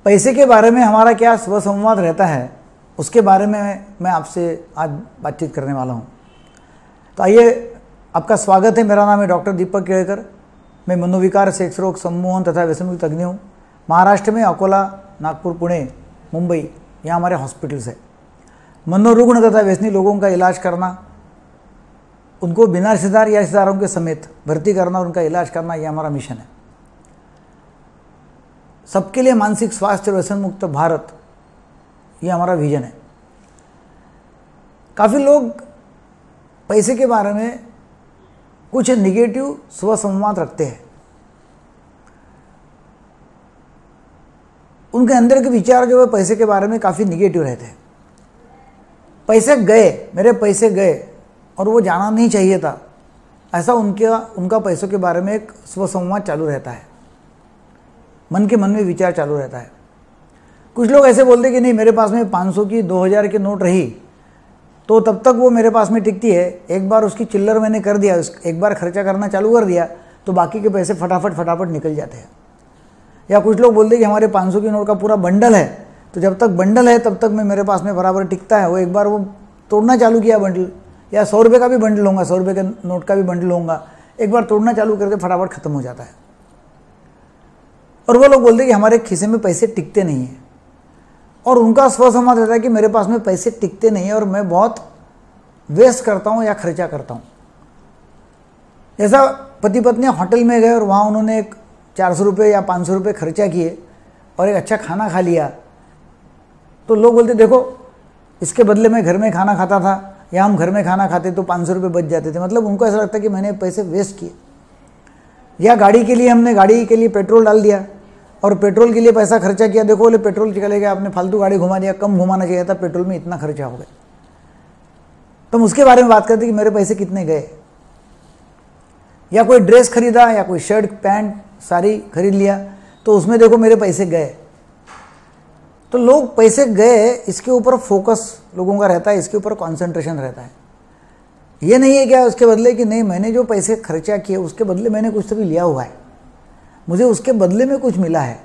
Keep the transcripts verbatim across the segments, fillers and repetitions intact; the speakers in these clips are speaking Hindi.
पैसे के बारे में हमारा क्या स्व संवाद रहता है, उसके बारे में मैं आपसे आज बातचीत करने वाला हूँ। तो आइए, आपका स्वागत है। मेरा नाम है डॉक्टर दीपक केड़कर। मैं मनोविकार, सेक्स रोग, सम्मोहन तथा व्यसन मुक्ति तज्ञ हूँ। महाराष्ट्र में अकोला, नागपुर, पुणे, मुंबई, यहाँ हमारे हॉस्पिटल्स है। मनोरुग्ण तथा व्यसनी लोगों का इलाज करना, उनको बिना रिश्तेदार या रिश्तेदारों के समेत भर्ती करना, उनका इलाज करना, ये हमारा मिशन है। सबके लिए मानसिक स्वास्थ्य और व्यसन मुक्त भारत, ये हमारा विजन है। काफ़ी लोग पैसे के बारे में कुछ निगेटिव स्व संवाद रखते हैं। उनके अंदर के विचार जो है पैसे के बारे में काफ़ी निगेटिव रहते हैं। पैसे गए, मेरे पैसे गए और वो जाना नहीं चाहिए था, ऐसा उनके उनका पैसों के बारे में एक स्व संवाद चालू रहता है। मन के मन में विचार चालू रहता है। कुछ लोग ऐसे बोलते कि नहीं, मेरे पास में पाँच सौ की दो हज़ार की नोट रही तो तब तक वो मेरे पास में टिकती है। एक बार उसकी चिल्लर मैंने कर दिया, एक बार खर्चा करना चालू कर दिया तो बाकी के पैसे फटाफट फटाफट निकल जाते हैं। या कुछ लोग बोलते कि हमारे पाँच सौ की नोट का पूरा बंडल है, तो जब तक बंडल है तब तक मैं मेरे पास में बराबर टिकता है। वो एक बार वो तोड़ना चालू किया बंडल, या सौ रुपये का भी बंडल होगा, सौ रुपये के नोट का भी बंडल होगा, एक बार तोड़ना चालू करके फटाफट खत्म हो जाता है। और वो लोग बोलते कि हमारे खिसे में पैसे टिकते नहीं हैं, और उनका स्व संवाद रहता है कि मेरे पास में पैसे टिकते नहीं है और मैं बहुत वेस्ट करता हूँ या खर्चा करता हूँ। जैसा पति पत्नी होटल में गए और वहाँ उन्होंने एक चार सौ रुपये या पाँच सौ रुपये खर्चा किए और एक अच्छा खाना खा लिया, तो लोग बोलते देखो, इसके बदले मैं घर में खाना खाता था या हम घर में खाना खाते तो पाँच सौ रुपये बच जाते थे। मतलब उनको ऐसा लगता है कि मैंने पैसे वेस्ट किए। या गाड़ी के लिए हमने गाड़ी के लिए पेट्रोल डाल दिया और पेट्रोल के लिए पैसा खर्चा किया, देखो बोले पेट्रोल चले गया, आपने फालतू गाड़ी घुमा दिया, कम घुमाना चाहिए था, पेट्रोल में इतना खर्चा हो गया। तो हम उसके बारे में बात करते कि मेरे पैसे कितने गए। या कोई ड्रेस खरीदा या कोई शर्ट पैंट साड़ी खरीद लिया तो उसमें देखो मेरे पैसे गए। तो लोग पैसे गए, इसके ऊपर फोकस लोगों का रहता है, इसके ऊपर कॉन्सेंट्रेशन रहता है। ये नहीं है क्या उसके बदले कि नहीं, मैंने जो पैसे खर्चा किए उसके बदले मैंने कुछ तो भी लिया हुआ है, मुझे उसके बदले में कुछ मिला है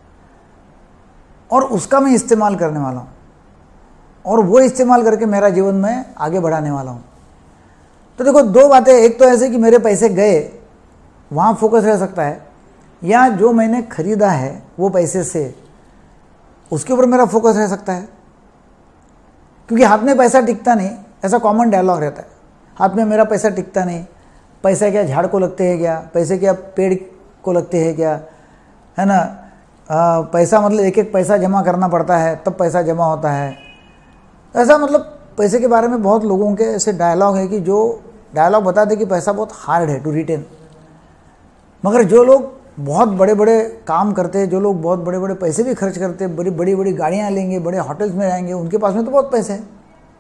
और उसका मैं इस्तेमाल करने वाला हूँ और वो इस्तेमाल करके मेरा जीवन में आगे बढ़ाने वाला हूँ। तो देखो, दो बातें, एक तो ऐसे कि मेरे पैसे गए, वहाँ फोकस रह सकता है, या जो मैंने खरीदा है वो पैसे से, उसके ऊपर मेरा फोकस रह सकता है। क्योंकि हाथ में पैसा टिकता नहीं, ऐसा कॉमन डायलॉग रहता है, हाथ में मेरा पैसा टिकता नहीं। पैसा क्या झाड़ को लगते हैं क्या, पैसे क्या पेड़ को लगते हैं क्या, है ना। आ, पैसा मतलब एक एक पैसा जमा करना पड़ता है तब पैसा जमा होता है। ऐसा मतलब पैसे के बारे में बहुत लोगों के ऐसे डायलॉग है कि जो डायलॉग बताते कि पैसा बहुत हार्ड है टू रिटेन। मगर जो लोग बहुत बड़े बड़े काम करते हैं, जो लोग बहुत बड़े बड़े पैसे भी खर्च करते हैं, बड़ी बड़ी बड़ी गाड़ियाँ लेंगे, बड़े होटल्स में रहेंगे, उनके पास में तो बहुत पैसे हैं।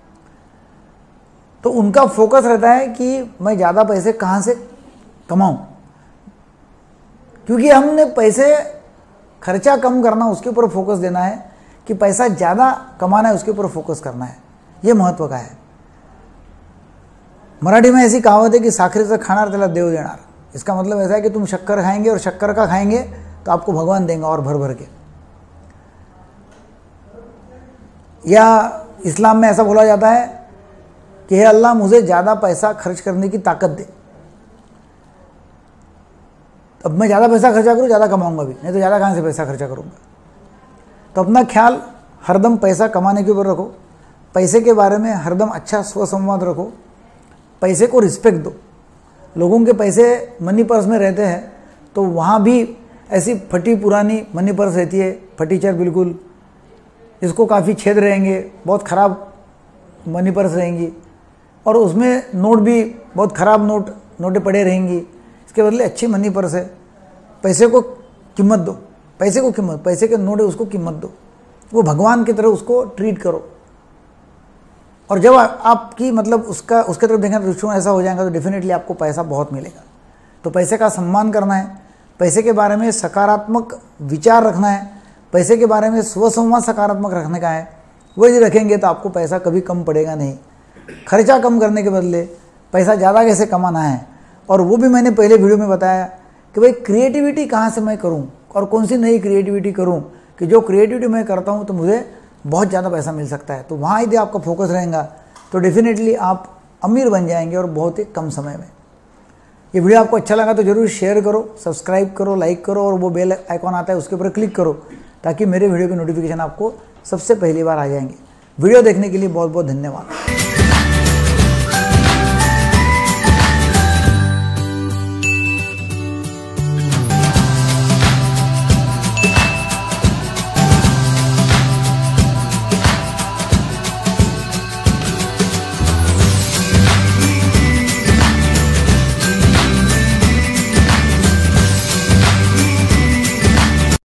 तो उनका फोकस रहता है कि मैं ज़्यादा पैसे कहाँ से कमाऊँ। क्योंकि हमने पैसे खर्चा कम करना, उसके ऊपर फोकस देना है, कि पैसा ज़्यादा कमाना है, उसके ऊपर फोकस करना है। ये महत्व का है। मराठी में ऐसी कहावत है कि साखरेचं खाणार त्याला देव देणार। इसका मतलब ऐसा है कि तुम शक्कर खाएंगे और शक्कर का खाएंगे तो आपको भगवान देंगे और भर भर के। या इस्लाम में ऐसा बोला जाता है कि हे अल्लाह, मुझे ज़्यादा पैसा खर्च करने की ताकत दे, अब मैं ज़्यादा पैसा खर्चा करूँ, ज़्यादा कमाऊंगा भी, नहीं तो ज़्यादा कहाँ से पैसा खर्चा करूँगा। तो अपना ख्याल हरदम पैसा कमाने के ऊपर रखो, पैसे के बारे में हरदम अच्छा स्व संवाद रखो, पैसे को रिस्पेक्ट दो। लोगों के पैसे मनी पर्स में रहते हैं तो वहाँ भी ऐसी फटी पुरानी मनी पर्स रहती है, फटीचर बिल्कुल, इसको काफ़ी छेद रहेंगे, बहुत ख़राब मनी पर्स रहेंगी और उसमें नोट भी बहुत ख़राब नोट नोटें पड़े रहेंगी। इसके बदले अच्छी मनी पर्स है, पैसे को कीमत दो, पैसे को कीमत, पैसे के नोट है उसको कीमत दो, वो भगवान की तरह उसको ट्रीट करो। और जब आपकी मतलब उसका उसके तरफ देखने का दृष्टिकोण ऐसा हो जाएगा तो डेफिनेटली आपको पैसा बहुत मिलेगा। तो पैसे का सम्मान करना है, पैसे के बारे में सकारात्मक विचार रखना है, पैसे के बारे में स्वसंवाद सकारात्मक रखने का है। वो यदि रखेंगे तो आपको पैसा कभी कम पड़ेगा नहीं। खर्चा कम करने के बदले पैसा ज़्यादा कैसे कमाना है, और वो भी मैंने पहले वीडियो में बताया कि भाई क्रिएटिविटी कहाँ से मैं करूँ और कौन सी नई क्रिएटिविटी करूँ कि जो क्रिएटिविटी मैं करता हूँ तो मुझे बहुत ज़्यादा पैसा मिल सकता है। तो वहाँ यदि आपका फोकस रहेगा तो डेफिनेटली आप अमीर बन जाएंगे और बहुत ही कम समय में। ये वीडियो आपको अच्छा लगा तो जरूर शेयर करो, सब्सक्राइब करो, लाइक करो और वो बेल आइकॉन आता है उसके ऊपर क्लिक करो ताकि मेरे वीडियो की नोटिफिकेशन आपको सबसे पहली बार आ जाएंगे। वीडियो देखने के लिए बहुत बहुत धन्यवाद।